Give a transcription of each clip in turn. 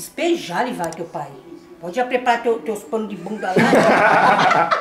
despejar ele vai, teu pai. Pode já preparar teus panos de bunda lá.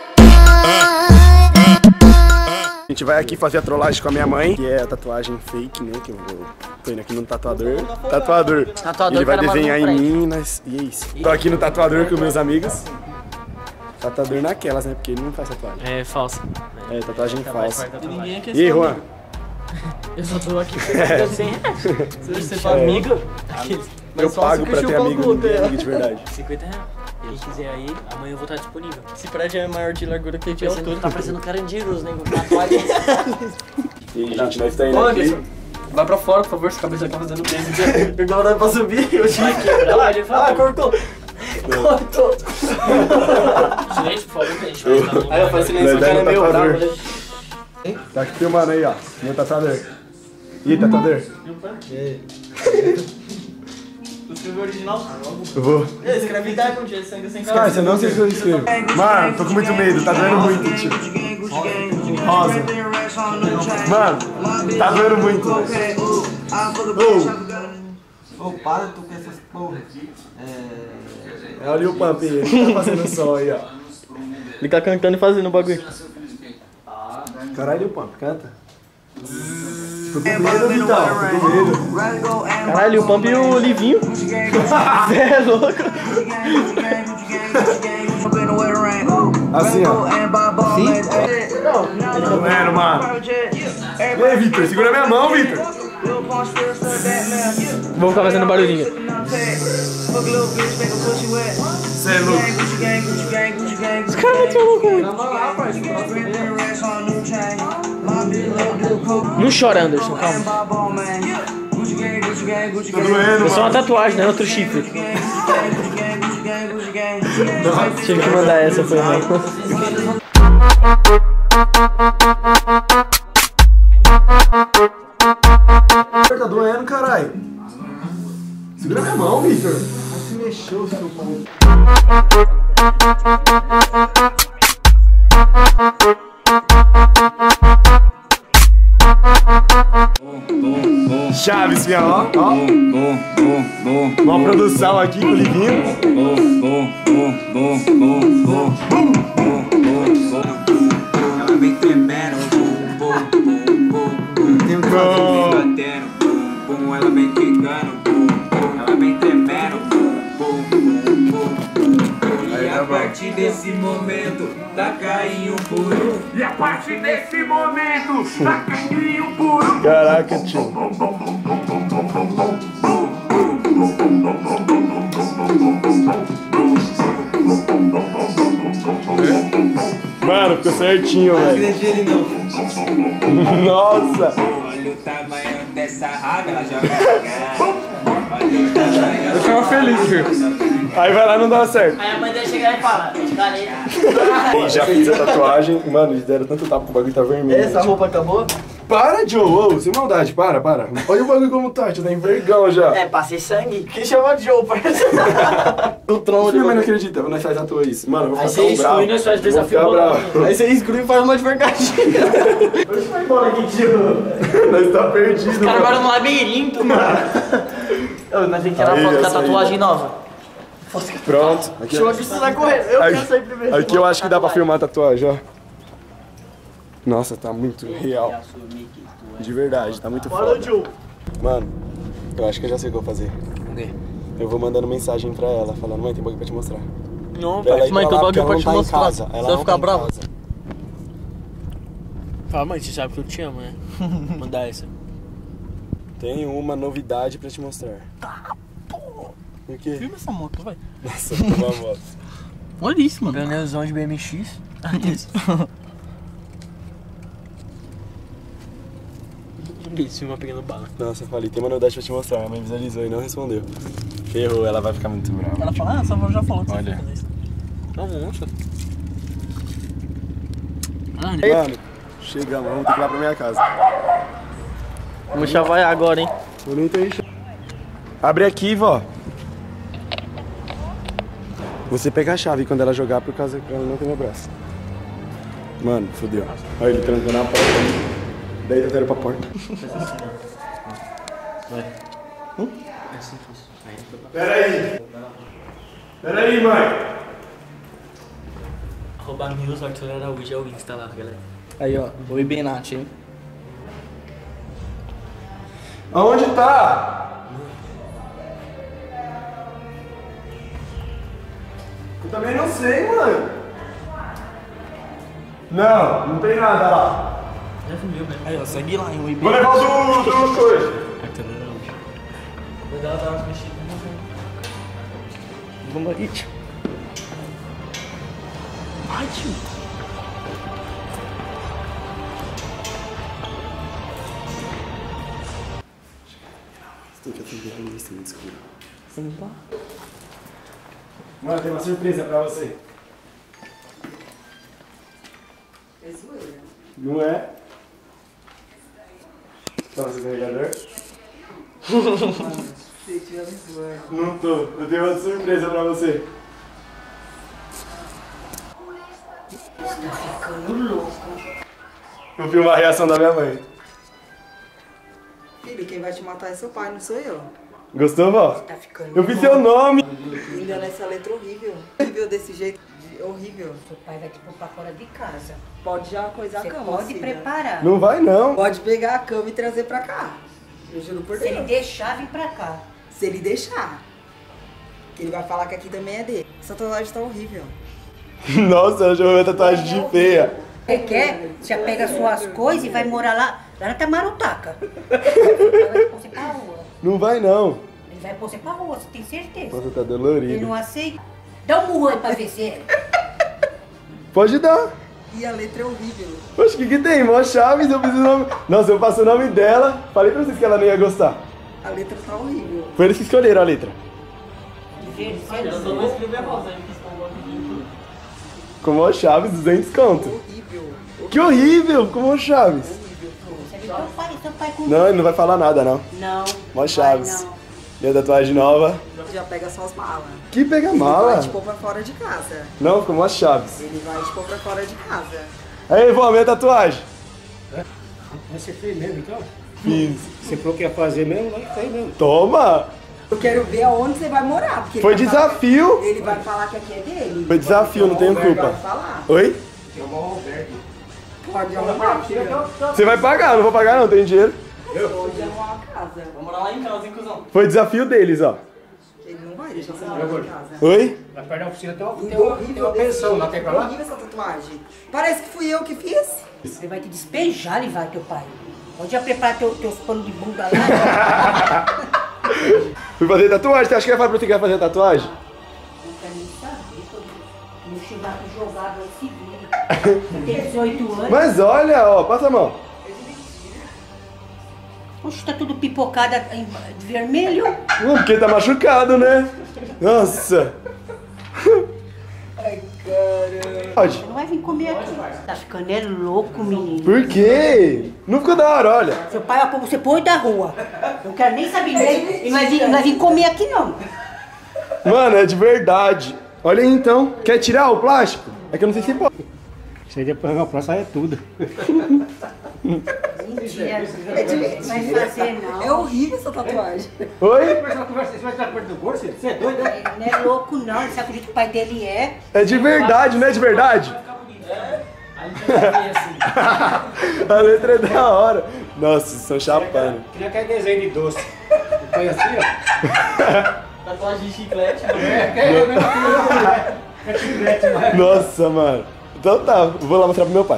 A gente vai aqui fazer a trollagem com a minha mãe, que é a tatuagem fake, né? Que eu tô indo aqui no tatuador. Tatuador. Ele vai desenhar em Minas. E é isso. Tô aqui no tatuador com meus amigos. Tatuador naquelas, né? Porque ele não faz tatuagem. É falsa. É, tatuagem falsa. E aí, Juan? Eu só tô aqui pra você for amigo. Eu pago pra ter amigo de verdade. 50 reais. Quem quiser aí, amanhã eu vou estar disponível. Esse prédio é maior de largura que de altura. Tá parecendo Carandiros, né? Com tatuagem. E aí, gente, nós tá indo aqui. Vai pra fora, por favor, essa cabeça tá fazendo peso. Agora é pra subir. Eu Vai quebrar, ele fala. Cortou. Cortou. Silêncio, por favor, que a gente vai estar no... Aí eu faço silêncio, o cara é meio bravo, né? Tá aqui filmando aí, ó. Meu tatuador. Ih, tatuador. Tu escreveu original? Eu vou. Escreve Diamond, sangue sem Cara, você não sei o que eu escrevo. Mano, tô com muito medo, tá doendo muito, tio. Rosa. Mano, tá doendo muito. Ô, para tu com essas porra. É o Lil Pump, ele tá fazendo som aí, ó. Ele tá cantando e fazendo o bagulho. Caralho, Lil Pump, canta. Tô com medo, Vitão, tô com medo. Caralho, o Pump e o Livinho. Você é louco. Assim, ó. Tá doendo, mano. E aí, Vitor, segura minha mão, Vitor. Vou ficar fazendo barulhinho. Cê é louco. Os caras meteu louco, mano. Não chora, Anderson, calma. Tô doendo, É só uma mano. tatuagem, não é outro chifre. Tive que mandar essa, foi mal. Tá doendo, caralho. Segura minha mão, Vitor. Se mexeu, seu pau. Chaves, minha, ó. Uma produção aqui com o Livinho. Ela vem tremendo, tem um batendo, ela vem quicando, ela vem tremendo, e a partir desse momento, tá caindo puro. E a partir desse momento, tá caindo puro. Caraca, tio. Mano, ficou certinho, velho. Nossa! Olha o tamanho dessa raba, ela joga na Eu ficava feliz, filho. Aí vai lá e não dá certo. Aí a mãe dele chega e fala, caneta. Já fiz a tatuagem. Mano, eles deram tanto tapa que o bagulho tá vermelho. Essa roupa acabou? Para, Joe! Ô, sem maldade, para. Olha o bagulho como tá, tio, tá envergão já. É, passei sangue. Quem chama de Joe, parece? O tronco de Minha mãe não acredita, nós faz atua isso. Mano, eu vou Aí ficar você tão bravo. exclui, nós faz Vou desafio ficar bolado. bravo. Aí você exclui e faz uma devagarzinho. Hoje vai embora aqui, tio. Nós tá perdido, Os caras agora no labirinto, mano. Ô, nós temos que tirar Aí, foto da essa aí. tatuagem nova. Pronto. Aqui, Show aqui, você vai correr. Eu quero sair primeiro. aqui eu acho que dá pra filmar a tatuagem, ó. Nossa, tá muito real. De verdade, tá muito Bora, foda. Joe. Mano, eu acho que eu já sei o que eu vou fazer. O quê? Eu vou mandando mensagem pra ela, falando, mãe, tem bagulho pra te mostrar. Não, Pra ela pai. ir Mãe, pra tem lá, bagulho porque pra ela te não tá em mostrar. casa. Você Ela vai não ficar tá em bravo? casa. Fala, mãe, você sabe que eu te amo, né? Mandar essa. Tem uma novidade pra te mostrar. O quê? Filma essa moto, vai. Nossa, uma moto. Olha isso, mano. Pneuzão de BMX. Isso. Isso, uma pegando bala. Nossa, eu falei, tem uma novidade pra te mostrar. A mãe visualizou e não respondeu. Ferrou, ela vai ficar muito brava. Ela fala, ah, sua avó já falou que Olha. você vai fazer isso. Não, monstro. Mano, chegamos, vamos ter que ir lá pra minha casa. Vamos chavar agora, hein? Eu nem tenho chave. Abre aqui, vó. Você pega a chave quando ela jogar por causa que ela não tem meu braço. Mano, fodeu. Olha ele trancando a porta. Daí eu quero pra porta. Peraí, mãe. Arroba News, Arthur Araújo é o Insta lá, galera. Aí, ó. Oi, Benatti, hein? Aonde tá? Eu também não sei, mãe. Não tem nada lá. Já sumiu, né? Aí, ó. Segue lá, hein? Oi, Vou Benatti. levar o coisa. Arthur Araújo. Quando ela tava mexendo, Vamos aí, tio. Vai, tio. Tem que atender a lista, me desculpa. Vamos lá. Mano, tem uma surpresa pra você. É zoeira. Não é? Toma seu carregador. Se tiver me zoando. Não tô. Eu tenho uma surpresa pra você. Tá ficando louco. Vou filmar a reação da minha mãe. Filho, quem vai te matar é seu pai, não sou eu. Gostou, vó? Tá ficando Eu vi seu nome. Ainda nessa letra horrível. Horrível desse jeito. Horrível. Seu pai vai te pôr pra fora de casa. Pode já coisar Você a cama, pode filha. preparar. Não vai, não. Pode pegar a cama e trazer pra cá. Eu juro por Se ele Deus. deixar, vem pra cá. Se ele deixar. Que ele vai falar que aqui também é dele. Essa tatuagem tá horrível. Nossa, eu chamei uma tatuagem de feia. Você quer? Já pega suas coisas e vai morar lá na Tamarutaca. Ele vai pôr você pra rua. Não vai, não. Ele vai pôr você pra rua, você tem certeza. Nossa, tá Ele dolorido. não aceita. Dá um murro aí pra ver se é. Pode dar. E a letra é horrível. Poxa, o que tem? Mó Chaves, eu fiz o nome. Nossa, eu passo o nome dela. Falei pra vocês que ela não ia gostar. A letra tá horrível. Foi eles que escolheram a letra. De verde, Olha, eu só vou escrever a rosa, ele quis pôr um bagulho. Com Mó Chaves, 200 conto. Horrível. Que horrível, com Mó Chaves. Você viu teu pai com... Não, ele não vai falar nada, não. Não. Mó vai Chaves. não. Minha tatuagem nova. Já pega suas malas. Que pega Ele mala. vai te pôr pra fora de casa. Não, ficou Mó Chaves. Ele vai te pôr pra fora de casa. Aí, vó, minha tatuagem. Você fez mesmo, então? Fiz. Você falou que ia fazer mesmo, vai sair mesmo. Toma. Eu quero ver aonde você vai morar. Porque ele Foi vai falar- desafio. Ele vai falar que aqui é dele. Foi desafio, não tenho Vai culpa. falar. Oi? Tem o Roberto. Pode arrumar, filho. Você vai pagar, não vou pagar não, tem dinheiro. Pode arrumar uma casa. Vou morar lá em casa, hein, cuzão? Foi desafio deles, ó. Ele não vai deixar você morar em casa. Oi? Vai perder a oficina, tem uma Horrível pensão lá, tem pra lá? Horrível essa tatuagem. Parece que fui eu que fiz. Você vai te despejar, ele vai, teu pai. Pode já preparar teus panos de bunda lá. Fui fazer tatuagem, você acha que ia falar pra você que ia fazer tatuagem? Não quero nem saber. Meu churrasco jogado aí se vira. Eu tenho 18 anos. Mas olha, ó, passa a mão. Oxe, tá tudo pipocado de vermelho. Porque tá machucado, né? Nossa. Ai, caramba. Pode. Você não vai vir comer aqui. Tá ficando é louco, menino. Por quê? Não ficou da hora, olha. Seu pai vai pôr você por da rua. Não quero nem saber. Ele não vai vir comer aqui, não. Mano, é de verdade. Olha aí então. Quer tirar o plástico? É que eu não sei se pode. Isso aí depois na próxima é tudo. Mentira. Não vai fazer, não. É horrível essa tatuagem. Oi? Você vai estar perto do gordo? Você é doido, né? Ele não é louco, não. Ele sabe acredita que o pai dele é. É de verdade, não é de verdade? A gente vai ver assim. A letra é da hora. Nossa, vocês estão chapando. Que nem aquele desenho de doce. Põe assim, ó. Tatuagem de chiclete, mano. É a mesma coisa, né? É chiclete, mas... Nossa, mano. Então tá, vou lá mostrar pro meu pai.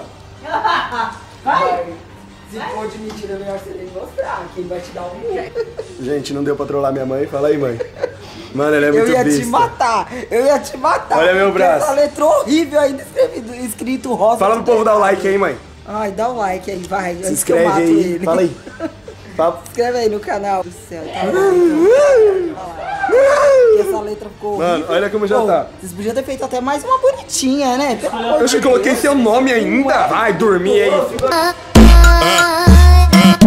Se for de mentira, é melhor você nem mostrar, que ele vai te dar um murro. Gente, não deu pra trollar minha mãe? Fala aí, mãe. Mano, ela é Eu muito ia besta. te matar, eu ia te matar. Olha meu porque braço. Essa letra horrível ainda escrito rosa. Fala pro povo dar o like aí, mãe. Ai, dá o like aí, vai. Se antes que eu inscreve mato aí. ele. Fala aí. Fala. Se inscreve aí no canal. Do céu, tá horrível. Essa letra ficou Mano, horrível. olha como já Pô, tá. Vocês podiam ter feito até mais uma bonitinha, né? Pelo amor Eu de coloquei Deus. seu nome ainda. Vai dormir aí.